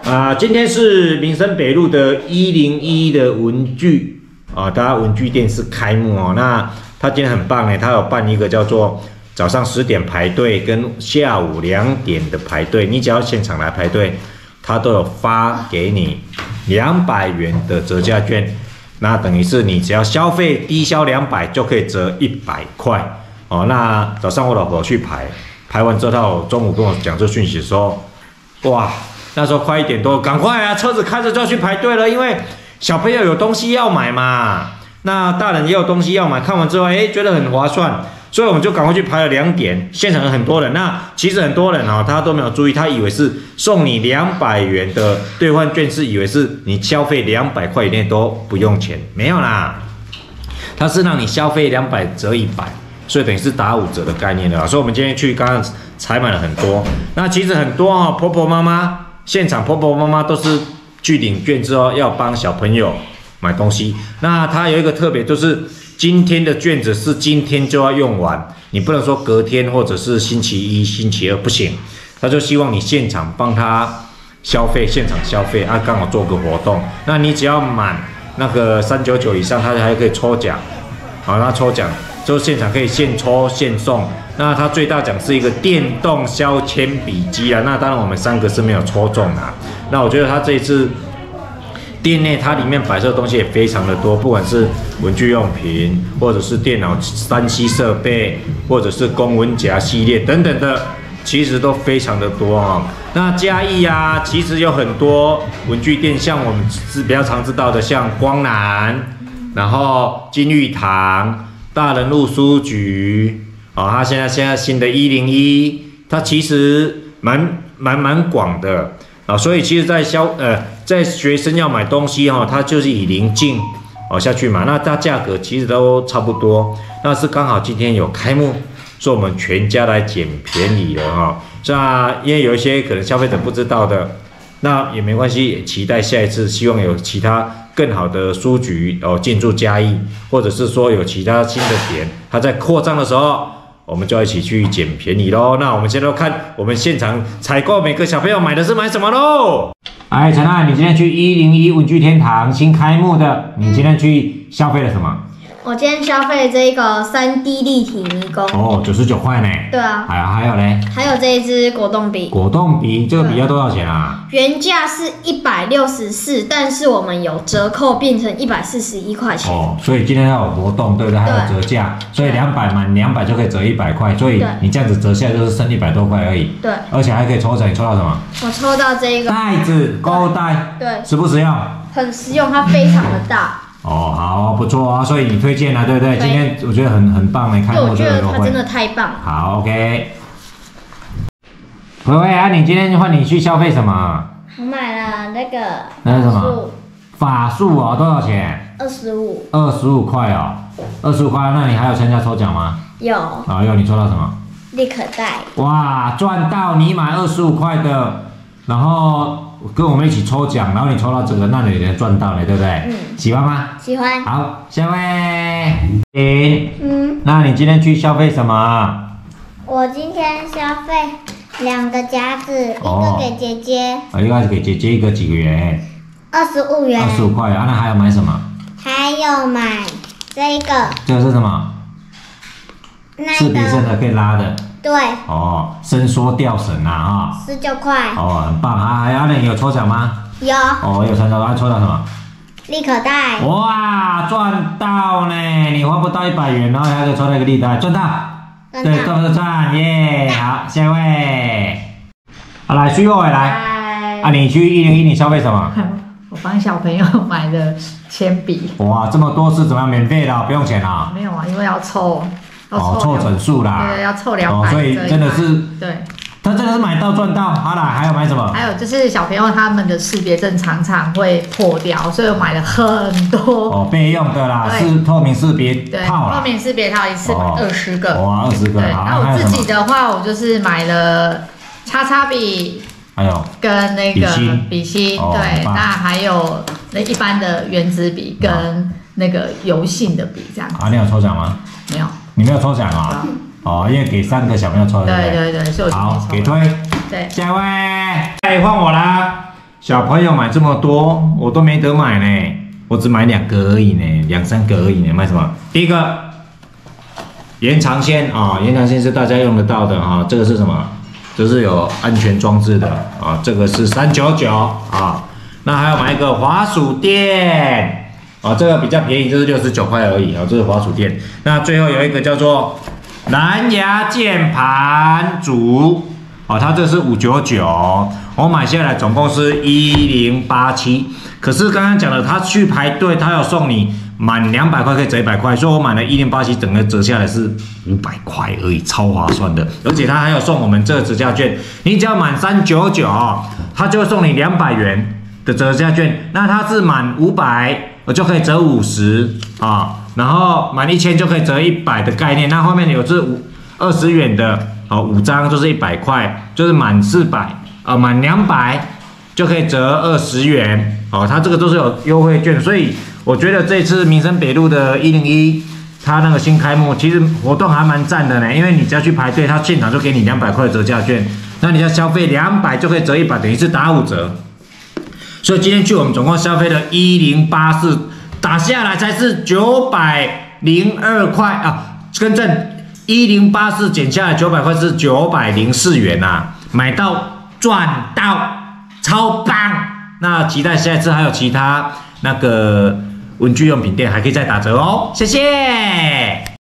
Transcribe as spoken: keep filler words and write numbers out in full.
啊、呃，今天是民生北路的一零一的文具啊，大家文具店是开幕哦。那他今天很棒呢，他有办一个叫做早上十点排队跟下午两点的排队，你只要现场来排队，他都有发给你两百元的折价券。那等于是你只要消费低消两百就可以折一百块哦。那早上我老婆去排，排完之后，她中午跟我讲这讯息的时候，哇！那时候快一点多，赶快啊！车子开着就要去排队了，因为小朋友有东西要买嘛，那大人也有东西要买。看完之后，哎，觉得很划算，所以我们就赶快去排了两点。现场有很多人，那其实很多人哦，他都没有注意，他以为是送你两百元的兑换券，是以为是你消费两百块以内都不用钱，没有啦，他是让你消费两百折一百。所以等于是打五折的概念了，所以我们今天去刚刚采买了很多。那其实很多哦，婆婆妈妈现场婆婆妈妈都是去领券之后要帮小朋友买东西。那它有一个特别，就是今天的券子是今天就要用完，你不能说隔天或者是星期一、星期二不行。他就希望你现场帮他消费，现场消费啊，刚好做个活动。那你只要满那个三九九以上，他还可以抽奖，好，那抽奖。就现场可以现抽现送，那它最大奖是一个电动削铅笔机啊，那当然我们三个是没有抽中啊。那我觉得它这一次店内它里面摆设的东西也非常的多，不管是文具用品，或者是电脑三 C 设备，或者是公文夹系列等等的，其实都非常的多啊。那嘉义啊，其实有很多文具店，像我们是比较常知道的，像光南，然后金玉堂。大人路书局啊，它现在现在新的一零一，它其实蛮蛮蛮广的啊，所以其实在消呃在学生要买东西哈、哦，它就是以邻近哦下去买，那它价格其实都差不多，那是刚好今天有开幕，所以我们全家来捡便宜了哈、哦。那因为有一些可能消费者不知道的，那也没关系，也期待下一次，希望有其他。更好的书局哦进驻嘉义，或者是说有其他新的点，它在扩张的时候，我们就要一起去捡便宜喽。那我们现在看我们现场采购，每个小朋友买的是买什么喽？哎，陈爱，你今天去一零一文具天堂新开幕的，你今天去消费了什么？ 我今天消费这个三 D 立体迷宫哦，九十九块呢。 对啊。 还有还有嘞？ 还有这一支果冻笔。果冻笔这个笔要多少钱啊？ 原价是一百六十四，但是我们有折扣变成一百四十一块钱。 哦，所以今天要有活动，对不对？还有折价，所以两百满两百就可以折一百块，所以你这样子折下来就是剩一百多块而已。对。而且还可以抽奖，你抽到什么？ 我抽到这个袋子，购物袋。对。实不实用？ 很实用，它非常的大。 哦，好，不错啊，所以你推荐了，对不对？今天我觉得很很棒，你开幕这个优惠， 它真的太棒了。 好 ，OK。喂喂啊，你今天换你去消费什么？ 我买了那个。 那是什么？法术哦，多少钱？ 二十五。二十五块哦，二十五块，那你还有参加抽奖吗？ 有。 啊，有，你抽到什么？ 立可带。哇， 赚到！你买二十五块的，然后。跟我们一起抽奖，然后你抽到这个，那你能赚到了，对不对？嗯。喜欢吗？ 喜欢。 好，下位。嗯。嗯。那你今天去消费什么？ 我今天消费两个夹子，一个给姐姐。 啊，一个是给姐姐，一个几个元？ 二十五元。 二十五块啊！那还有买什么？ 还有买这个。 这个是什么？四皮绳的，可以拉的。 对。 哦，伸缩吊绳啊，哈。 十九块。 哦，很棒啊！还有你有抽奖吗？ 有。 哦，有抽到，还抽到什么？ 立可带。 哇，赚到呢！你花不到一百元，然后还可以抽到一个立可带，赚到。对，赚不赚？耶！好，下一位。好，来，徐若伟来。啊，你去一零一，你消费什么？ 我帮小朋友买的铅笔。 哇，这么多是怎么样？免费的，不用钱啊？ 没有啊，因为要凑。 哦，凑整数啦， 对，要凑两百， 所以真的是对， 他真的是买到赚到。好啦，还有买什么？ 还有就是小朋友他们的识别证常常会破掉，所以我买了很多哦，备用的啦，是透明识别套啦， 透明识别套一次买二十个， 哇，二十个。 对，那我自己的话，我就是买了叉叉笔， 还有跟那个笔芯，对，那还有那一般的原子笔跟那个油性的笔这样。 啊，你有抽奖吗？ 没有。 你没有抽奖啊？哦，因为给三个小朋友抽的。 对对对，所以我好，给推。 对， 下一位，哎，换我啦。 小朋友买这么多，我都没得买呢，我只买两个而已呢，两三个而已呢。买什么？第一个延长线啊，延长线是大家用得到的啊。这个是什么？这是有安全装置的啊。这个是三九九啊。那还要买一个滑鼠垫啊，这个比较便宜，就是六十九块而已啊。这是滑鼠垫。那最后有一个叫做蓝牙键盘组。哦，它这是五九九，我买下来总共是一零八七。可是刚刚讲了，他去排队，他要送你满两百块可以折一百块，所以我买了一零八七，整个折下来是五百块而已，超划算的。而且他还有送我们这个折价券，你只要满三九九，他就会送你两百元的折价券。那它是满五百，我就可以折五十啊，然后满一千就可以折一百的概念。那后面有是五二十元的。好，五张就是一百块，就是满四百啊，满两百就可以折二十元。哦，它这个都是有优惠券，所以我觉得这次民生北路的一零一，它那个新开幕，其实活动还蛮赞的呢。因为你只要去排队，它现场就给你两百块的折价券，那你要消费两百就可以折一百，等于是打五折。所以今天去我们总共消费了一零八四，打下来才是九百零二块啊，更正。一零八四减下来九百块是九百零四元呐、啊，买到赚到，超棒！那期待下一次还有其他那个文具用品店还可以再打折哦，谢谢。